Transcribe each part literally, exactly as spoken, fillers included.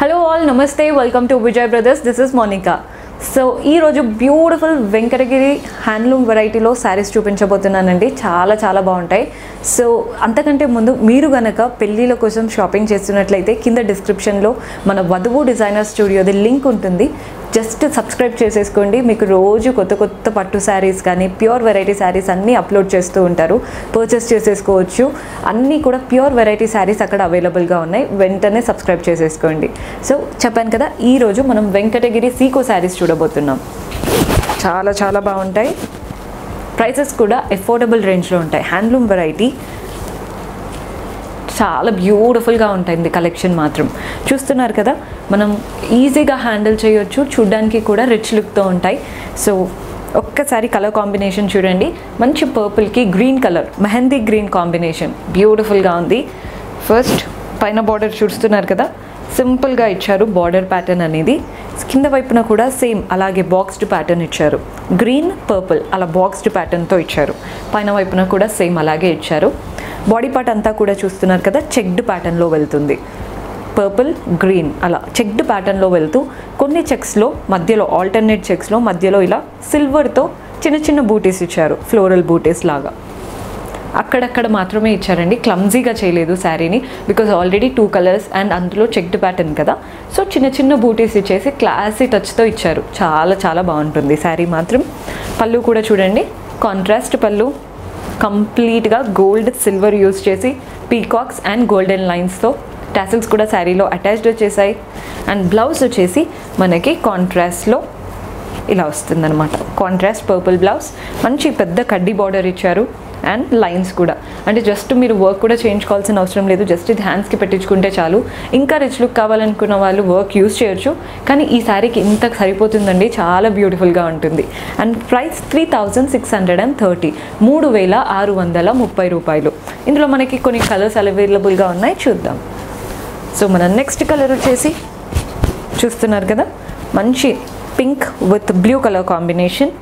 Hello all, namaste, welcome to Vijay Brothers. This is Monica. So ee roju beautiful Venkatagiri handloom variety lo sarees చూపించబోతున్నానండి. చాలా చాలా బాగుంటాయి. So అంతకంటే ముందు మీరు గనక పెళ్ళిళ్ళ కోసం షాపింగ్ చేస్తున్నట్లయితే కింద డిస్క్రిప్షన్ లో మన వధువు డిజైనర్ స్టూడియోది లింక్ ఉంటుంది. జస్ట్ సబ్స్క్రైబ్ చేసేసుకోండి. మీకు రోజు కొత్త కొత్త పట్టు శారీస్ కానీ ప్యూర్ వెరైటీ శారీస్ అన్నీ అప్లోడ్ చేస్తూ ఉంటారు. పర్చేస్ చేసేసుకోవచ్చు. అన్నీ కూడా ప్యూర్ వెరైటీ శారీస్ అక్కడ అవైలబుల్గా ఉన్నాయి. వెంటనే సబ్స్క్రైబ్ చేసేసుకోండి. సో చెప్పాను కదా, ఈరోజు మనం వెంకటగిరి సీకో శారీస్ చూడబోతున్నాం. చాలా చాలా బాగుంటాయి. ప్రైసెస్ కూడా అఫోర్డబుల్ రేంజ్లో ఉంటాయి. హ్యాండ్లూమ్ వెరైటీ చాలా బ్యూటిఫుల్గా ఉంటుంది కలెక్షన్ మాత్రం. చూస్తున్నారు కదా, మనం ఈజీగా హ్యాండిల్ చేయొచ్చు. చూడ్డానికి కూడా రిచ్ లుక్తో ఉంటాయి. సో ఒక్కసారి కలర్ కాంబినేషన్ చూడండి. మంచి పర్పుల్కి green colour, mehndi green combination బ్యూటిఫుల్గా ఉంది. ఫస్ట్ పైన బార్డర్ చూస్తున్నారు కదా, సింపుల్గా ఇచ్చారు బార్డర్ ప్యాటర్న్ అనేది. కింద వైపున కూడా సేమ్ అలాగే బాక్స్డ్ ప్యాటర్న్ ఇచ్చారు. గ్రీన్ పర్పుల్ అలా బాక్స్డ్ ప్యాటర్న్తో ఇచ్చారు. పైన వైపున కూడా సేమ్ అలాగే ఇచ్చారు. బాడీ పార్ట్ అంతా కూడా చూస్తున్నారు కదా, చెక్డ్ ప్యాటర్న్లో వెళ్తుంది. పర్పుల్ గ్రీన్ అలా చెక్డ్ ప్యాటర్న్లో వెళ్తూ కొన్ని చెక్స్లో మధ్యలో ఆల్టర్నేట్ చెక్స్లో మధ్యలో ఇలా సిల్వర్తో చిన్న చిన్న బూటీస్ ఇచ్చారు, ఫ్లోరల్ బూటీస్ లాగా. అక్కడక్కడ మాత్రమే ఇచ్చారండి, క్లమ్జీగా చేయలేదు శారీని. Because already two colours and అందులో చెక్డ్ ప్యాటర్న్ కదా, సో చిన్న చిన్న బూటీస్ ఇచ్చేసి క్లాసీ టచ్తో ఇచ్చారు. చాలా చాలా బాగుంటుంది శారీ మాత్రం. పళ్ళు కూడా చూడండి, కాంట్రాస్ట్ పళ్ళు, కంప్లీట్గా గోల్డ్ సిల్వర్ యూజ్ చేసి పీకాక్స్ అండ్ గోల్డెన్ లైన్స్తో టాసిల్స్ కూడా శారీలో అటాచ్డ్ వచ్చేసాయి. అండ్ బ్లౌజ్ వచ్చేసి మనకి కాంట్రాస్ట్లో ఇలా వస్తుందన్నమాట. కాంట్రాస్ట్ పర్పుల్ బ్లౌజ్, మంచి పెద్ద కడ్డీ బార్డర్ ఇచ్చారు. అండ్ లైన్స్ కూడా, అంటే జస్ట్ మీరు వర్క్ కూడా చేయించుకోవాల్సిన అవసరం లేదు. జస్ట్ ఇది హ్యాండ్స్కి పెట్టించుకుంటే చాలు. ఇంకా రిచ్ లుక్ కావాలనుకున్న వాళ్ళు వర్క్ యూజ్ చేయొచ్చు. కానీ ఈ శారీకి ఇంత సరిపోతుందండి, చాలా బ్యూటిఫుల్గా ఉంటుంది. And price three thousand six hundred and thirty మూడు వేల ఆరు వందల ముప్పై రూపాయలు. ఇందులో మనకి కొన్ని కలర్స్ అవైలబుల్గా ఉన్నాయి, చూద్దాం. సో మన నెక్స్ట్ కలర్ వచ్చేసి చూస్తున్నారు కదా, మంచి pink with blue colour combination.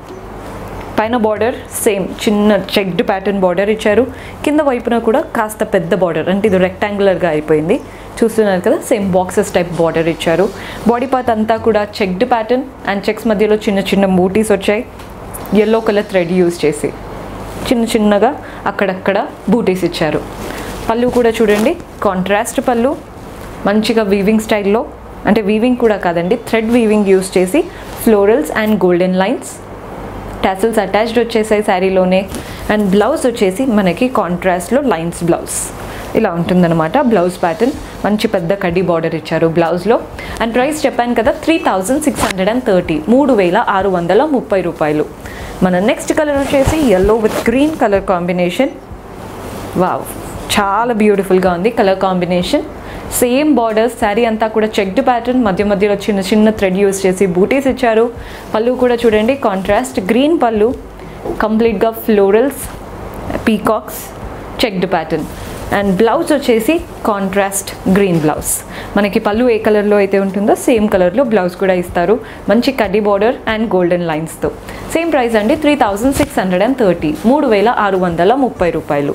పైన బార్డర్ సేమ్ చిన్న చెక్డ్ ప్యాటర్న్ బార్డర్ ఇచ్చారు. కింద వైపున కూడా కాస్త పెద్ద బార్డర్, అంటే ఇది రెక్టాంగులర్గా అయిపోయింది. చూస్తున్నారు కదా, సేమ్ బాక్సెస్ టైప్ బార్డర్ ఇచ్చారు. బాడీ పార్ట్ అంతా కూడా చెక్డ్ ప్యాటర్న్ అండ్ చెక్స్ మధ్యలో చిన్న చిన్న బూటీస్ వచ్చాయి. ఎల్లో కలర్ థ్రెడ్ యూజ్ చేసి చిన్న చిన్నగా అక్కడక్కడ బూటీస్ ఇచ్చారు. పళ్ళు కూడా చూడండి, కాంట్రాస్ట్ పళ్ళు, మంచిగా వీవింగ్ స్టైల్లో, అంటే వీవింగ్ కూడా కాదండి, థ్రెడ్ వీవింగ్ యూజ్ చేసి florals and golden lines, tassels attached వచ్చేసాయి శారీలోనే. అండ్ బ్లౌజ్ వచ్చేసి మనకి కాంట్రాస్ట్లో లైన్స్ బ్లౌజ్ ఇలా ఉంటుందన్నమాట. బ్లౌజ్ ప్యాటర్న్ మంచి పెద్ద కడ్డీ బార్డర్ ఇచ్చారు బ్లౌజ్లో. అండ్ ప్రైస్ చెప్పాను కదా, three thousand six hundred and thirty మూడు వేల ఆరు వందల ముప్పై రూపాయలు. మన నెక్స్ట్ కలర్ వచ్చేసి yellow with green colour combination. Wow, చాలా బ్యూటిఫుల్గా ఉంది colour combination. Same borders, sari అంతా కూడా చెక్డ్ ప్యాటర్న్, మధ్య మధ్యలో చిన్న చిన్న థ్రెడ్ యూజ్ చేసి బూటీస్ ఇచ్చారు. పళ్ళు కూడా చూడండి, కాంట్రాస్ట్ గ్రీన్ పళ్ళు, కంప్లీట్గా florals, peacocks, checked pattern. And blouse వచ్చేసి కాంట్రాస్ట్ గ్రీన్ బ్లౌజ్. మనకి పళ్ళు ఏ కలర్లో అయితే ఉంటుందో సేమ్ కలర్లో బ్లౌజ్ కూడా ఇస్తారు. మంచి కడ్డీ బార్డర్ అండ్ గోల్డెన్ లైన్స్తో. సేమ్ ప్రైస్ అండి, three thousand six hundred and thirty మూడు వేల ఆరు వందల ముప్పై రూపాయలు.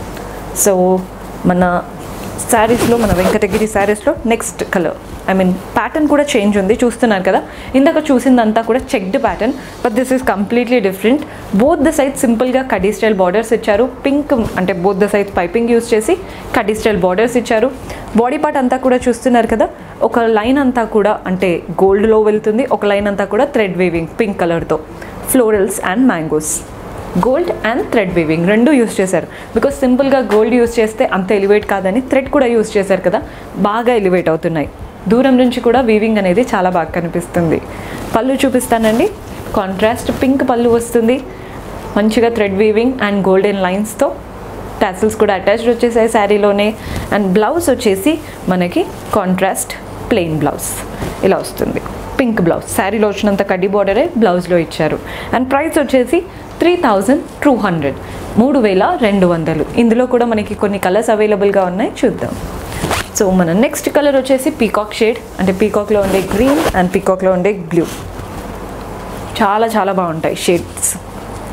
సో మన శారీస్లో, మన వెంకటగిరి శారీస్లో next colour, I mean pattern కూడా చేంజ్ ఉంది. చూస్తున్నారు కదా, ఇందాక చూసిందంతా కూడా checked pattern, but this is completely different. Both the side సింపుల్గా కడ్డీ స్టైల్ బార్డర్స్ ఇచ్చారు. పింక్ అంటే both the side piping use చేసి కడ్డీ స్టైల్ బార్డర్స్ ఇచ్చారు. బాడీ పార్ట్ అంతా కూడా చూస్తున్నారు కదా, ఒక లైన్ అంతా కూడా అంటే గోల్డ్లో వెళ్తుంది, ఒక లైన్ అంతా కూడా థ్రెడ్ వీవింగ్ పింక్ కలర్తో, florals and mangoes. Gold and thread weaving రెండు యూస్ చేశారు. బికాజ్ సింపుల్గా గోల్డ్ యూస్ చేస్తే అంత ఎలివేట్ కాదని థ్రెడ్ కూడా యూస్ చేశారు కదా, బాగా ఎలివేట్ అవుతున్నాయి. దూరం నుంచి కూడా వీవింగ్ అనేది చాలా బాగా కనిపిస్తుంది. పళ్ళు చూపిస్తానండి, కాంట్రాస్ట్ పింక్ పళ్ళు వస్తుంది. మంచిగా థ్రెడ్ వీవింగ్ అండ్ గోల్డెన్ లైన్స్తో టాసిల్స్ కూడా అటాచ్డ్ వచ్చేసాయి శారీలోనే. అండ్ బ్లౌజ్ వచ్చేసి మనకి కాంట్రాస్ట్ ప్లెయిన్ బ్లౌజ్ ఇలా వస్తుంది. పింక్ బ్లౌజ్, శారీలో వచ్చినంత కడ్డీ బార్డరే బ్లౌజ్లో ఇచ్చారు. అండ్ ప్రైస్ వచ్చేసి త్రీ థౌజండ్ టూ హండ్రెడ్ మూడు వేల రెండు వందలు. ఇందులో కూడా మనకి కొన్ని కలర్స్ అవైలబుల్గా ఉన్నాయి, చూద్దాం. సో మన నెక్స్ట్ కలర్ వచ్చేసి పీకాక్ షేడ్, అంటే పీకాక్లో ఉండే గ్రీన్ అండ్ పీకాక్లో ఉండే బ్లూ. చాలా చాలా బాగుంటాయి షేడ్స్.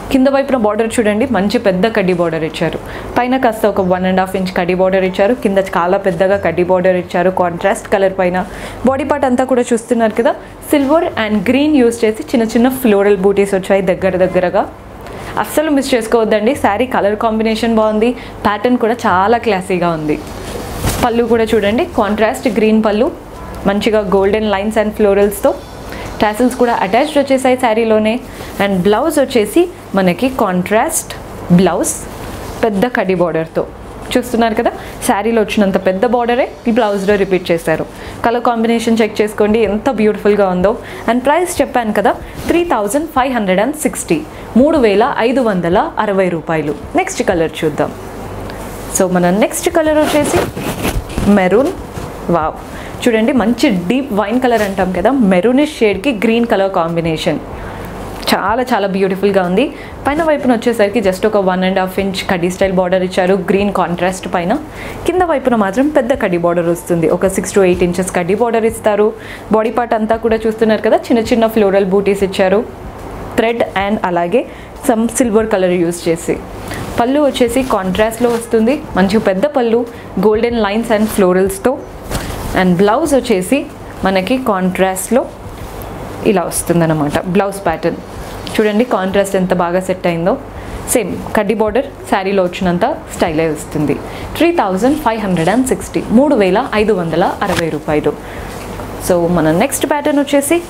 కింద వైపున బార్డర్ చూడండి, మంచి పెద్ద కడ్డీ బార్డర్ ఇచ్చారు. పైన కాస్త ఒక వన్ అండ్ హాఫ్ ఇంచ్ కడ్డీ బార్డర్ ఇచ్చారు. కింద చాలా పెద్దగా కడ్డీ బార్డర్ ఇచ్చారు కాంట్రాస్ట్ కలర్ పైన. బాడీ పార్ట్ అంతా కూడా చూస్తున్నారు కదా, సిల్వర్ అండ్ గ్రీన్ యూస్ చేసి చిన్న చిన్న ఫ్లోరల్ బూటీస్ వచ్చాయి దగ్గర దగ్గరగా. అస్సలు మిస్ చేసుకోవద్దండి. శారీ కలర్ కాంబినేషన్ బాగుంది, ప్యాటర్న్ కూడా చాలా క్లాసీగా ఉంది. పళ్ళు కూడా చూడండి, కాంట్రాస్ట్ గ్రీన్ పళ్ళు, మంచిగా గోల్డెన్ లైన్స్ అండ్ ఫ్లోరల్స్తో. టాసిల్స్ కూడా అటాచ్డ్ వచ్చేసాయి శారీలోనే. అండ్ బ్లౌజ్ వచ్చేసి మనకి కాంట్రాస్ట్ బ్లౌజ్ పెద్ద కడ్డీ బార్డర్తో. చూస్తున్నారు కదా, శారీలో వచ్చినంత పెద్ద బార్డరే ఈ బ్లౌజ్లో రిపీట్ చేశారు. కలర్ కాంబినేషన్ చెక్ చేసుకోండి ఎంత బ్యూటిఫుల్గా ఉందో. అండ్ ప్రైస్ చెప్పాను కదా, three thousand five hundred and sixty మూడు వేల ఐదు వందల అరవై రూపాయలు. నెక్స్ట్ కలర్ చూద్దాం. సో మన నెక్స్ట్ కలర్ వచ్చేసి మెరూన్. వావ్, చూడండి మంచి డీప్ వైన్ కలర్ అంటాం కదా, మెరూనిష్ షేడ్కి గ్రీన్ కలర్ కాంబినేషన్ చాలా చాలా బ్యూటిఫుల్గా ఉంది. పైన వైపున వచ్చేసరికి జస్ట్ ఒక వన్ అండ్ హాఫ్ ఇంచ్ కడ్డీ స్టైల్ బార్డర్ ఇచ్చారు గ్రీన్ కాంట్రాస్ట్ పైన. కింద వైపున మాత్రం పెద్ద కడ్డీ బార్డర్ వస్తుంది, ఒక సిక్స్ టు ఎయిట్ ఇంచెస్ కడ్డీ బార్డర్ ఇస్తారు. బాడీ పార్ట్ అంతా కూడా చూస్తున్నారు కదా, చిన్న చిన్న ఫ్లోరల్ బూటీస్ ఇచ్చారు థ్రెడ్ అండ్ అలాగే సమ్ సిల్వర్ కలర్ యూస్ చేసి. పళ్ళు వచ్చేసి కాంట్రాస్ట్లో వస్తుంది, మంచి పెద్ద పళ్ళు గోల్డెన్ లైన్స్ అండ్ ఫ్లోరల్స్తో. అండ్ బ్లౌజ్ వచ్చేసి మనకి కాంట్రాస్ట్లో ఇలా వస్తుందన్నమాట. బ్లౌజ్ ప్యాటర్న్ చూడండి, కాంట్రాస్ట్ ఎంత బాగా సెట్ అయిందో. సేమ్ కడ్డీ బార్డర్ శారీలో వచ్చినంత స్టైలే వస్తుంది. Three thousand five hundred and sixty మూడు వేల ఐదు వందల అరవై రూపాయలు. సో మన నెక్స్ట్ ప్యాటర్న్ వచ్చేసి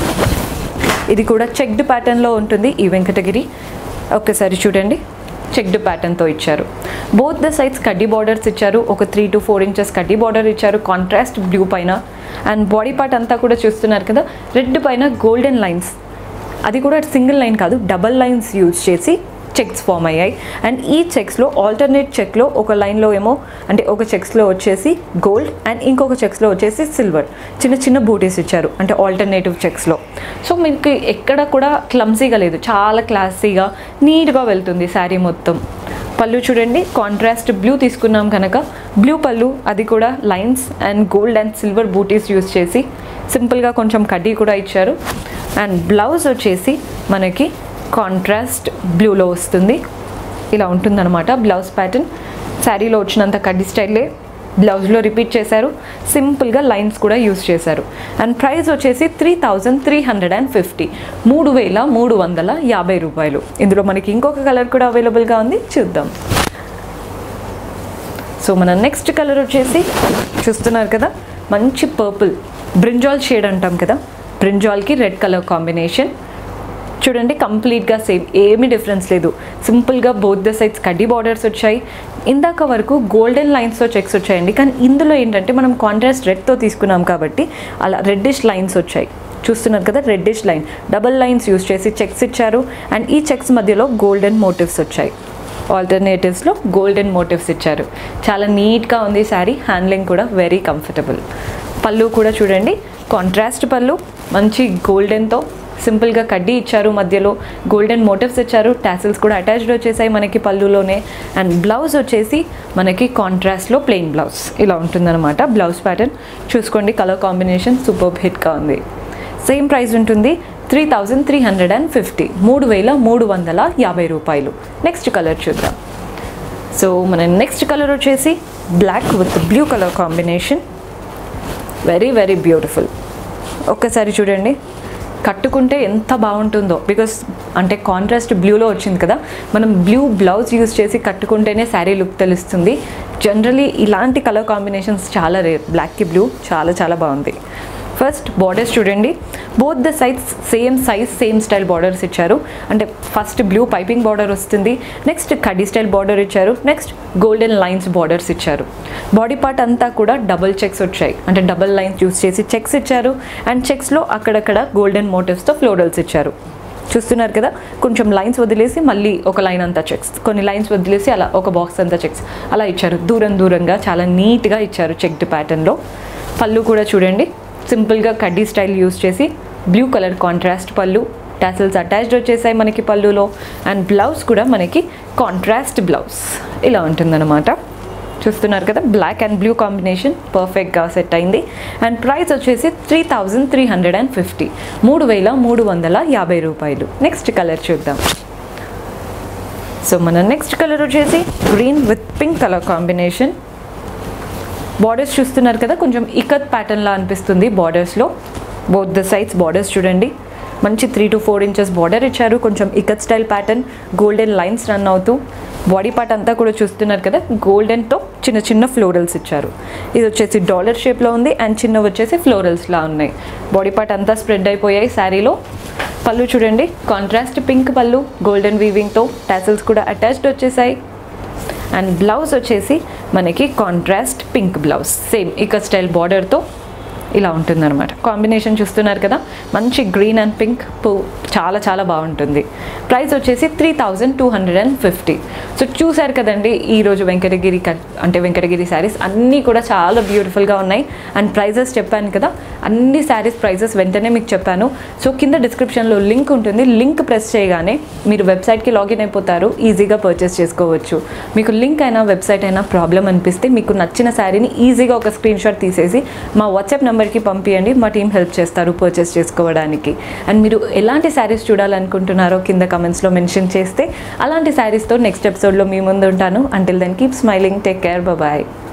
ఇది కూడా చెక్డ్ ప్యాటర్న్లో ఉంటుంది ఈ వెంకటగిరి. ఒక్కసారి చూడండి, చెక్డ్ ప్యాటర్న్తో ఇచ్చారు. బోత్ ద సైడ్స్ కడ్డీ బార్డర్స్ ఇచ్చారు, ఒక త్రీ టు ఫోర్ ఇంచెస్ కడ్డీ బార్డర్ ఇచ్చారు కాంట్రాస్ట్ బ్లూ పైన. అండ్ బాడీ పార్ట్ అంతా కూడా చూస్తున్నారు కదా, రెడ్ పైన గోల్డెన్ లైన్స్, అది కూడా సింగిల్ లైన్ కాదు డబల్ లైన్స్ యూజ్ చేసి చెక్స్ ఫామ్ అయ్యాయి. అండ్ ఈ చెక్స్లో ఆల్టర్నేట్ చెక్లో ఒక లైన్లో ఏమో అంటే ఒక చెక్స్లో వచ్చేసి గోల్డ్ అండ్ ఇంకొక చెక్స్లో వచ్చేసి సిల్వర్ చిన్న చిన్న బూటీస్ ఇచ్చారు, అంటే ఆల్టర్నేటివ్ చెక్స్లో. సో మీకు ఎక్కడ కూడా క్లమ్సీగా లేదు, చాలా క్లాసీగా నీట్గా వెళ్తుంది శారీ మొత్తం. పళ్ళు చూడండి, కాంట్రాస్ట్ బ్లూ తీసుకున్నాం కనుక బ్లూ పళ్ళు, అది కూడా lines and gold and silver butis use చేసి సింపుల్గా కొంచెం కడ్డీ కూడా ఇచ్చారు. అండ్ బ్లౌజ్ వచ్చేసి మనకి కాంట్రాస్ట్ బ్లూలో వస్తుంది, ఇలా ఉంటుందన్నమాట బ్లౌజ్ ప్యాటర్న్. శారీలో వచ్చినంత కడ్డీ స్టైలే బ్లౌజ్లో రిపీట్ చేశారు, సింపుల్గా లైన్స్ కూడా యూస్ చేశారు. అండ్ ప్రైస్ వచ్చేసి three thousand three hundred and fifty మూడు వేల మూడు వందల యాభై రూపాయలు. ఇందులో మనకి ఇంకొక కలర్ కూడా అవైలబుల్గా ఉంది, చూద్దాం. సో మన నెక్స్ట్ కలర్ వచ్చేసి చూస్తున్నారు కదా, మంచి పర్పుల్ బ్రింజాల్ షేడ్ అంటాం కదా, బ్రింజాల్కి రెడ్ కలర్ కాంబినేషన్. చూడండి కంప్లీట్గా సేమ్, ఏమీ డిఫరెన్స్ లేదు. సింపుల్గా బోత్ ద సైడ్స్ కడ్డీ బార్డర్స్ వచ్చాయి. ఇందాక వరకు గోల్డెన్ లైన్స్తో చెక్స్ వచ్చాయండి, కానీ ఇందులో ఏంటంటే మనం కాంట్రాస్ట్ రెడ్తో తీసుకున్నాం కాబట్టి అలా రెడ్డిష్ లైన్స్ వచ్చాయి. చూస్తున్నారు కదా, reddish line double lines use చేసి చెక్స్ ఇచ్చారు. అండ్ ఈ చెక్స్ మధ్యలో గోల్డెన్ మోటివ్స్ వచ్చాయి, ఆల్టర్నేటివ్స్లో గోల్డెన్ మోటివ్స్ ఇచ్చారు. చాలా నీట్గా ఉంది శారీ, హ్యాండ్లింగ్ కూడా వెరీ కంఫర్టబుల్. పళ్ళు కూడా చూడండి, కాంట్రాస్ట్ పళ్ళు మంచి గోల్డెన్తో సింపుల్గా కడ్డీ ఇచ్చారు, మధ్యలో గోల్డెన్ మోటివ్స్ ఇచ్చారు. టాసిల్స్ కూడా అటాచ్డ్ వచ్చేసాయి మనకి పళ్ళులోనే. అండ్ బ్లౌజ్ వచ్చేసి మనకి కాంట్రాస్ట్లో ప్లెయిన్ బ్లౌజ్ ఇలా ఉంటుందన్నమాట. బ్లౌజ్ ప్యాటర్న్ చూసుకోండి, కలర్ కాంబినేషన్ సూపర్ హిట్గా ఉంది. సేమ్ ప్రైస్ ఉంటుంది, three thousand three hundred and fifty మూడు వేల మూడు వందల యాభై రూపాయలు. నెక్స్ట్ కలర్ చూద్దాం. సో మన నెక్స్ట్ కలర్ వచ్చేసి black with blue colour combination, very very beautiful. ఒక్కసారి చూడండి, కట్టుకుంటే ఎంత బాగుంటుందో, బికాస్ అంటే కాంట్రాస్ట్ బ్లూలో వచ్చింది కదా, మనం బ్లూ బ్లౌజ్ యూస్ చేసి కట్టుకుంటేనే శారీ లుక్ తెలుస్తుంది. జనరలీ ఇలాంటి కలర్ కాంబినేషన్స్ చాలా రేర్, బ్లాక్కి బ్లూ చాలా చాలా బాగుంది. ఫస్ట్ బార్డర్స్ చూడండి, both the sides same size same style borders ఇచ్చారు. అంటే ఫస్ట్ బ్లూ పైపింగ్ బార్డర్ వస్తుంది, నెక్స్ట్ కడ్డీ స్టైల్ బార్డర్ ఇచ్చారు, నెక్స్ట్ గోల్డెన్ లైన్స్ బార్డర్స్ ఇచ్చారు. బాడీ పార్ట్ అంతా కూడా డబుల్ చెక్స్ వచ్చాయి, అంటే డబుల్ లైన్స్ యూస్ చేసి చెక్స్ ఇచ్చారు. అండ్ చెక్స్లో అక్కడక్కడ గోల్డెన్ మోటివ్స్తో ఫ్లోరల్స్ ఇచ్చారు. చూస్తున్నారు కదా, కొంచెం లైన్స్ వదిలేసి మళ్ళీ ఒక లైన్ అంతా చెక్స్, కొన్ని లైన్స్ వదిలేసి అలా ఒక బాక్స్ అంతా చెక్స్ అలా ఇచ్చారు. దూరం దూరంగా చాలా నీట్గా ఇచ్చారు చెక్డ్ ప్యాటర్న్లో. పళ్ళు కూడా చూడండి, సింపుల్గా కడ్డీ స్టైల్ యూస్ చేసి బ్లూ కలర్ కాంట్రాస్ట్ పళ్ళు, టాసిల్స్ అటాచ్డ్ వచ్చేసాయి మనకి పళ్ళులో. అండ్ బ్లౌజ్ కూడా మనకి కాంట్రాస్ట్ బ్లౌజ్ ఇలా ఉంటుందన్నమాట. చూస్తున్నారు కదా, బ్లాక్ అండ్ బ్లూ కాంబినేషన్ పర్ఫెక్ట్గా సెట్ అయింది. అండ్ ప్రైస్ వచ్చేసి three thousand three hundred and fifty మూడు వేల మూడు వందల యాభై రూపాయలు. నెక్స్ట్ కలర్ చూద్దాం. సో మన నెక్స్ట్ కలర్ వచ్చేసి green with pink colour combination. Borders చూస్తున్నారు కదా, కొంచెం ఇకత్ ప్యాటర్న్లా అనిపిస్తుంది బార్డర్స్లో. బోత్ ద సైడ్స్ బార్డర్స్ చూడండి, మంచి three to four inches border ఇచ్చారు. కొంచెం ikat style pattern, golden lines run అవుతూ. బాడీ పార్ట్ అంతా కూడా చూస్తున్నారు కదా, గోల్డెన్తో చిన్న చిన్న ఫ్లోరల్స్ ఇచ్చారు. ఇది వచ్చేసి డాలర్ షేప్లో ఉంది అండ్ చిన్న వచ్చేసి ఫ్లోరల్స్లా ఉన్నాయి. బాడీ పార్ట్ అంతా స్ప్రెడ్ అయిపోయాయి శారీలో. పళ్ళు చూడండి, కాంట్రాస్ట్ పింక్ పళ్ళు, గోల్డెన్ వీవింగ్తో టాసిల్స్ కూడా అటాచ్డ్ వచ్చేసాయి. అండ్ బ్లౌజ్ వచ్చేసి మనకి contrast pink blouse, same ikat style బార్డర్తో ఇలా ఉంటుందన్నమాట. కాంబినేషన్ చూస్తున్నారు కదా, మంచి గ్రీన్ అండ్ పింక్ పూ, చాలా చాలా బాగుంటుంది. ప్రైస్ వచ్చేసి three thousand two hundred and fifty. So చూసారు కదండి ఈరోజు వెంకటగిరి అంటే వెంకటగిరి శారీస్ అన్నీ కూడా చాలా బ్యూటిఫుల్గా ఉన్నాయి. అండ్ ప్రైజెస్ చెప్పాను కదా, అన్ని శారీస్ ప్రైజెస్ వెంటనే మీకు చెప్పాను. సో కింద డిస్క్రిప్షన్లో లింక్ ఉంటుంది, లింక్ ప్రెస్ చేయగానే మీరు వెబ్సైట్కి లాగిన్ అయిపోతారు, ఈజీగా పర్చేస్ చేసుకోవచ్చు. మీకు లింక్ అయినా వెబ్సైట్ అయినా ప్రాబ్లం అనిపిస్తే మీకు నచ్చిన శారీని ఈజీగా ఒక స్క్రీన్ షాట్ తీసేసి మా వాట్సాప్ నెంబర్కి పంపించండి, మా టీం హెల్ప్ చేస్తారు పర్చేస్ చేసుకోవడానికి. అండ్ మీరు ఎలాంటి శారీస్ చూడాలనుకుంటున్నారో కింద కమెంట్స్లో మెన్షన్ చేస్తే అలాంటి శారీస్తో నెక్స్ట్ ఎపిసోడ్లో మీ ముందు ఉంటాను. Until then keep smiling, take care, bye.